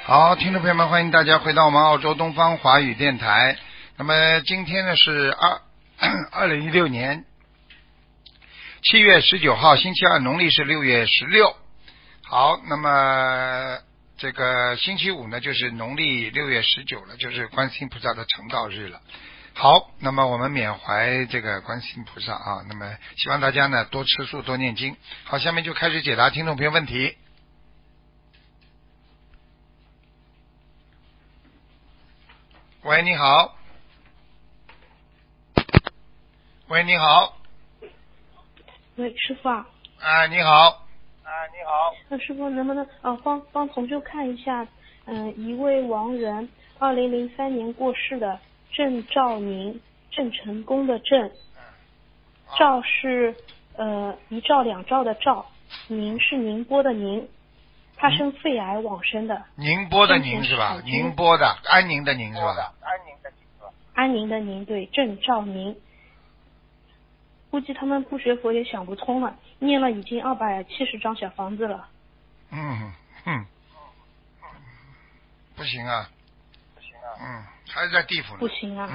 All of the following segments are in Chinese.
好，听众朋友们，欢迎大家回到我们澳洲东方华语电台。那么今天呢是2016年7月19号，星期二，农历是6月16。好，那么这个星期五呢就是农历6月19了，就是观世音菩萨的成道日了。好，那么我们缅怀这个观世音菩萨啊，那么希望大家呢多吃素多念经。好，下面就开始解答听众朋友问题。喂，你好。喂，你好。 喂，师傅啊。 啊，你好。 你好。 师傅能不能帮同修看一下，一位亡人，2003年过世的郑兆宁，郑成功的郑，兆是一兆两兆的兆，宁是宁波的宁，他生肺癌往生的。 宁波的宁是吧？宁波的，安宁的宁是吧？ 安宁的宁，对，郑兆宁。估计他们不学佛也想不通了，念了已经270张小房子了。 不行啊。还是在地府呢。 不行啊。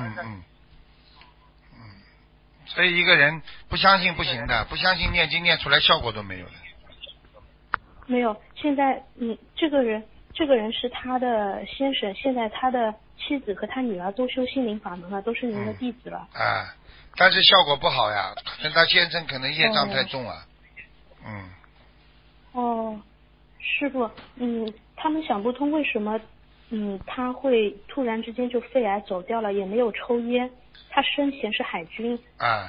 所以一个人不相信不行的，不相信念经念出来效果都没有的。 没有，现在这个人是他的先生，现在他的妻子和他女儿都修心灵法门了，都是您的弟子了。 但是效果不好呀，跟他先生可能业障太重啊。 师傅，他们想不通为什么他会突然之间就肺癌走掉了，也没有抽烟，他生前是海军。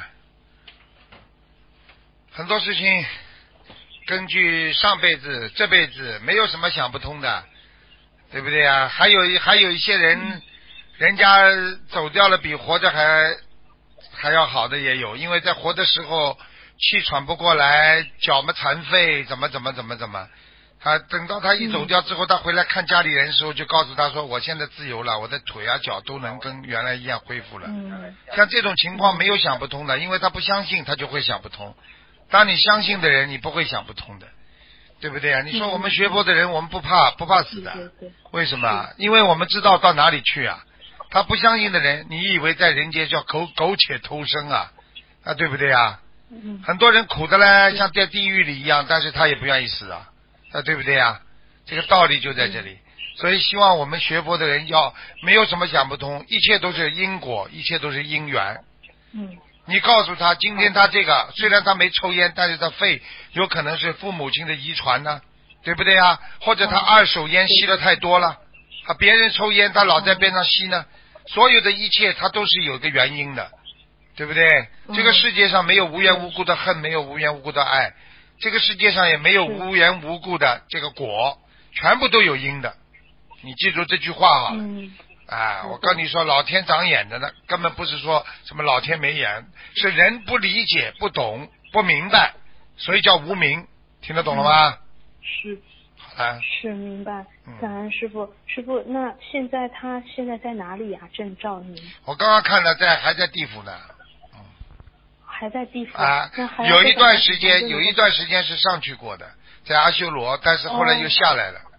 很多事情根据上辈子这辈子没有什么想不通的，对不对啊？还有一些人，人家走掉了比活着还要好的也有，因为在活的时候气喘不过来，脚嘛残废，怎么，他等到他一走掉之后，他回来看家里人的时候，就告诉他说我现在自由了，我的腿啊脚都能跟原来一样恢复了。像这种情况没有想不通的，因为他不相信，他就会想不通。当你相信的人，你不会想不通的，对不对啊？你说我们学佛的人，我们不怕死的。为什么？因为我们知道到哪里去啊。他不相信的人，你以为在人间叫苟且偷生啊，对不对啊？很多人苦的嘞，像在地狱里一样，但是他也不愿意死啊，对不对啊？这个道理就在这里。所以希望我们学佛的人要没有什么想不通，一切都是因果，一切都是因缘。你告诉他，今天他这个虽然他没抽烟，但是他肺有可能是父母亲的遗传呢，对不对啊？或者他二手烟吸的太多了，别人抽烟他老在边上吸呢，所有的一切他都是有个原因的，对不对？这个世界上没有无缘无故的恨，没有无缘无故的爱，这个世界上也没有无缘无故的这个果，全部都有因的。你记住这句话好了。我跟你说，老天长眼的呢，根本不是说什么老天没眼，是人不理解、不懂、不明白，所以叫无明。听得懂了吗？ 是明白。感恩师傅。师傅，那他现在在哪里啊？郑兆宁。 我刚刚看了，还在地府呢。 还在地府。 有一段时间是上去过的，在阿修罗，但是后来又下来了。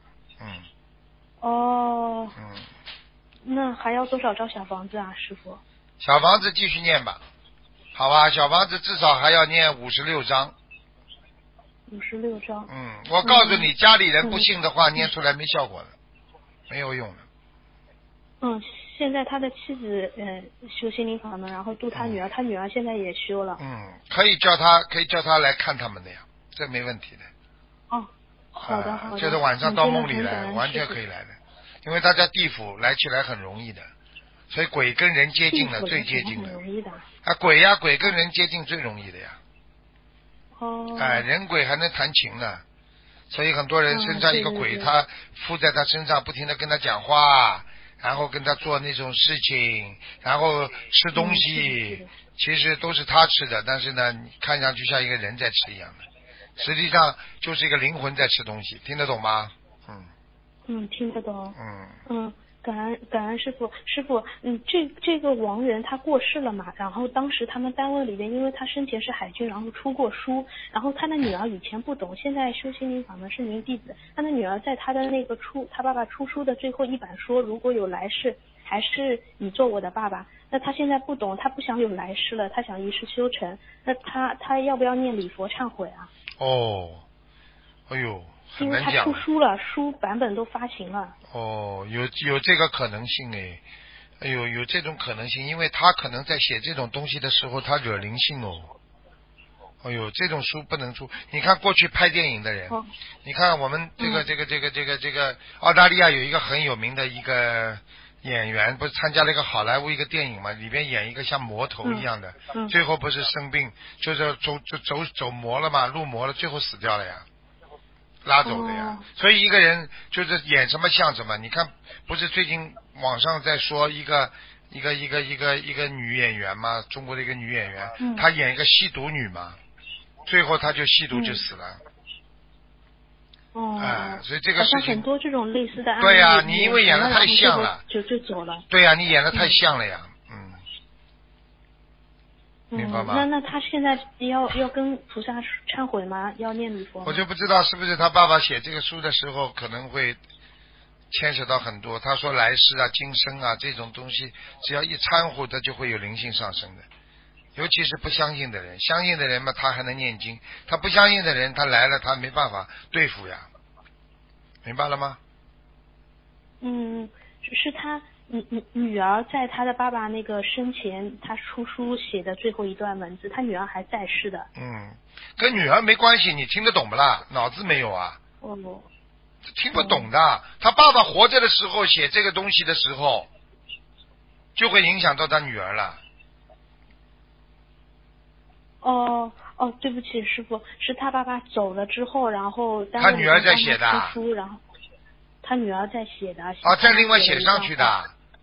那还要多少张小房子啊，师傅？ 小房子继续念吧，好吧，小房子至少还要念56章。 56章。 我告诉你，家里人不信的话，念出来没效果的，没有用的。 现在他的妻子修心灵法门，然后度他女儿，他女儿现在也修了。 可以叫他来看他们的呀，这没问题的。 好的。 就是晚上到梦里来，完全可以来的，因为他在地府来起来很容易的，所以鬼跟人接近了，最接近的。鬼跟人接近最容易的呀。人鬼还能谈情呢，所以很多人身上一个鬼，他附在他身上，不停的跟他讲话，然后跟他做那种事情，然后吃东西，其实都是他吃的，但是呢，你看上去像一个人在吃一样的，实际上就是一个灵魂在吃东西，听得懂吗？ 听得懂。 感恩师傅，师傅，这个亡人他过世了嘛，然后当时他们单位里边，因为他生前是海军，然后出过书，然后他的女儿以前不懂，现在修心灵法门是您弟子，他的女儿在他的那个他爸爸出书的最后一版说，如果有来世，还是你做我的爸爸。那他现在不懂，他不想有来世了，他想一世修成，那他要不要念礼佛忏悔啊？ 哦，哎呦。很难讲， 因为他出书了，书版本都发行了。 哦，有这个可能性哎，哎呦，有这种可能性，因为他可能在写这种东西的时候，他惹灵性哦。哎呦，这种书不能出。你看过去拍电影的人，你看我们这个澳大利亚有一个很有名的一个演员，不是参加了一个好莱坞一个电影嘛，里边演一个像魔头一样的，最后不是生病，就是走魔了嘛，入魔了，最后死掉了呀。拉走的呀，所以一个人就是演什么像什么。你看，不是最近网上在说一个女演员嘛，中国的一个女演员，她演一个吸毒女嘛，最后她就吸毒就死了。所以这个事情很多这种类似的案例。 对呀，你因为演得太像了， 就走了。 对呀，你演得太像了呀。明白吗？ 那他现在要跟菩萨忏悔吗？要念礼佛吗？ 我就不知道是不是他爸爸写这个书的时候可能会牵扯到很多。他说来世啊、今生啊这种东西，只要一掺和，他就会有灵性上升的。尤其是不相信的人，相信的人嘛，他还能念经；他不相信的人，他来了，他没办法对付呀。明白了吗？ 是他。女儿在他的爸爸那个生前，他出书写的最后一段文字，他女儿还在世的。 跟女儿没关系，你听得懂不啦？脑子没有啊？听不懂的。他爸爸活着的时候写这个东西的时候，就会影响到他女儿了。 对不起，师傅，是他爸爸走了之后，然后他女儿在写的。 出书，然后他女儿在写的。 再另外写上去的。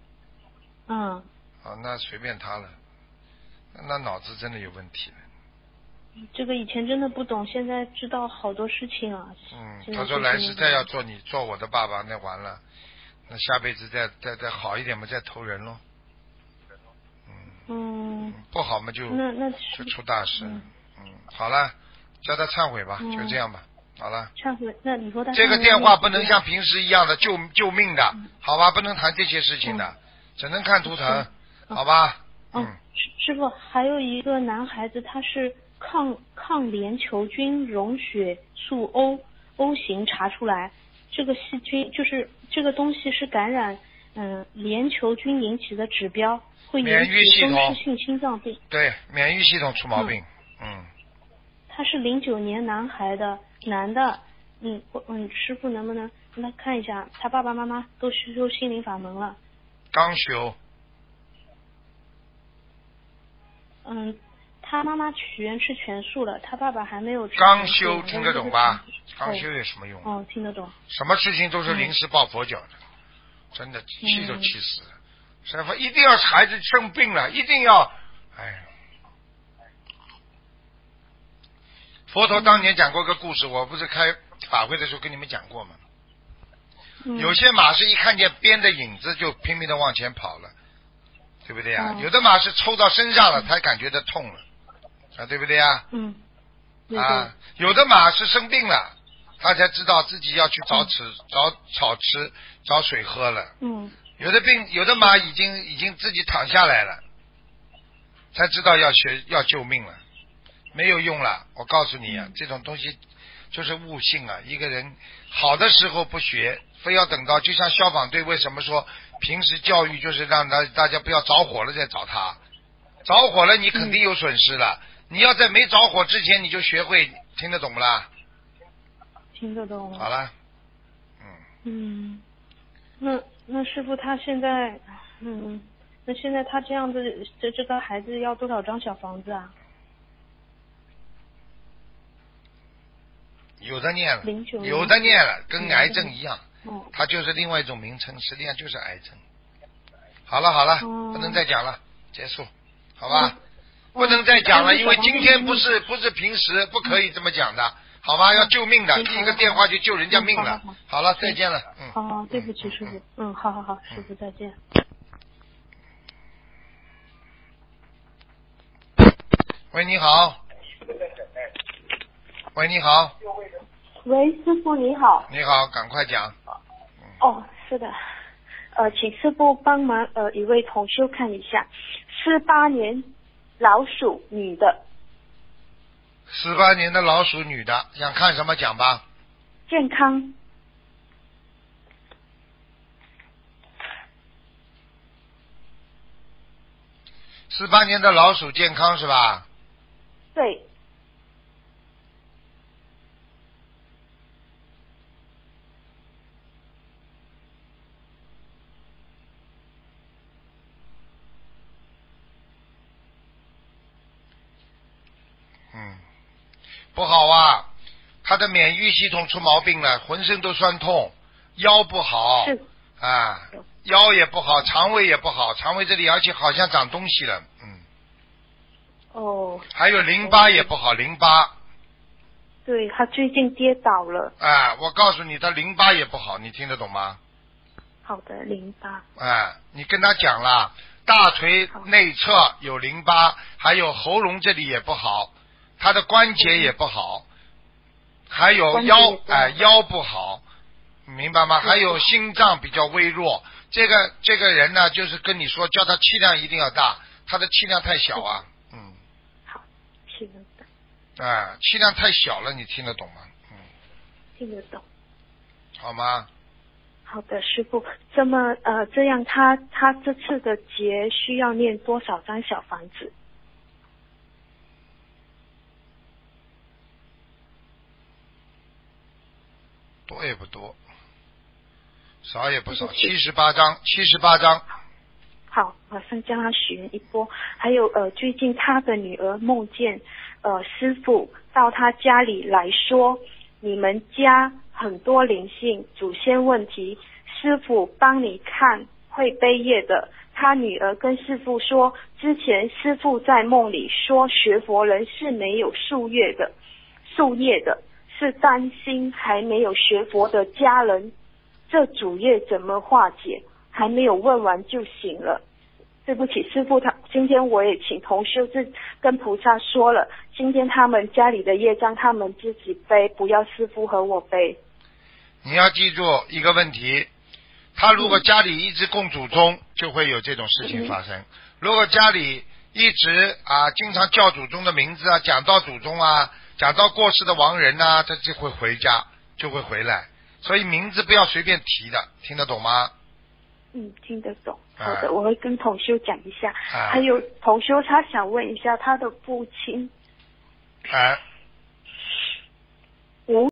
那随便他了，那脑子真的有问题了。 这个以前真的不懂，现在知道好多事情啊。 他说来世再要做我的爸爸，那完了，那下辈子再好一点嘛，再投人咯。不好嘛就出大事。好了，叫他忏悔吧，就这样吧。好了。 忏悔，那你说他这个电话不能像平时一样的救命的，好吧？不能谈这些事情的，只能看图腾，好吧？ 师傅，还有一个男孩子，他是抗联球菌溶血素 O 型查出来，这个细菌就是这个东西是感染联球菌引起的指标，会引起风湿性心脏病。 对，免疫系统出毛病。 他是09年男的，师傅能不能让他看一下，他爸爸妈妈都修心灵法门了。 刚修。 他妈妈许愿吃全素了，他爸爸还没有吃。 刚修听得懂吧？刚修有什么用？ 听得懂。 什么事情都是临时抱佛脚的，真的气都气死了。师父一定要孩子生病了，一定要，佛陀当年讲过个故事，我不是开法会的时候跟你们讲过吗？有些马是一看见边的影子就拼命的往前跑了，对不对呀？有的马是抽到身上了才感觉到痛了，对不对呀？有的马是生病了，他才知道自己要去找草吃，找水喝了。有的马已经自己躺下来了，才知道要救命了。没有用了，我告诉你啊，这种东西就是悟性啊。一个人好的时候不学，非要等到，就像消防队为什么说平时教育就是让大家不要着火了再找他，着火了你肯定有损失了。你要在没着火之前你就学会，听得懂不啦？ 听得懂了。 好了。 那师傅他现在，那现在他这样子，这个孩子要多少张小房子啊？ 有的念了，跟癌症一样，它就是另外一种名称，实际上就是癌症。好了，不能再讲了，结束，好吧？不能再讲了，因为今天不是平时不可以这么讲的。 好吧？要救命的， 行一个电话就救人家命了。好了，再见了。 好，对不起师傅。好，师傅再见。 喂，你好。喂，你好。 喂，师傅你好。 你好，赶快讲。 哦，是的，请师傅帮忙一位同修看一下，48年老鼠女的。 18年的老鼠女的，想看什么讲吧？ 健康。 18年的老鼠健康是吧？ 对。 不好啊，他的免疫系统出毛病了，浑身都酸痛，腰不好，啊，腰也不好，肠胃也不好，肠胃这里而且好像长东西了， 哦。 还有淋巴也不好，淋巴。 对，他最近跌倒了。 我告诉你，他淋巴也不好，你听得懂吗？ 好的，淋巴。 你跟他讲了，大腿内侧有淋巴，还有喉咙这里也不好。他的关节也不好，还有腰不好，明白吗？还有心脏比较微弱。这个人呢，就是跟你说，叫他气量一定要大，他的气量太小啊。 好，气量大。 气量太小了，你听得懂吗？ 听得懂。 好吗？ 好的，师傅，这样他这次的劫需要念多少张小房子？ 多也不多，少也不少，78张。 好，马上将他许愿一波。还有最近他的女儿梦见师傅到他家里来说，你们家很多灵性，祖先问题，师傅帮你看会背业的。他女儿跟师傅说，之前师傅在梦里说学佛人是没有树叶的，是担心还没有学佛的家人，这主业怎么化解？还没有问完就醒了。对不起，师父，今天我也请同修跟菩萨说了，今天他们家里的业障他们自己背，不要师父和我背。 你要记住一个问题，他如果家里一直供祖宗，就会有这种事情发生。如果家里一直经常叫祖宗的名字讲到祖宗讲到过世的亡人他就会回家，就会回来。所以名字不要随便提的，听得懂吗？ 听得懂。好的，我会跟同修讲一下。还有同修他想问一下他的父亲。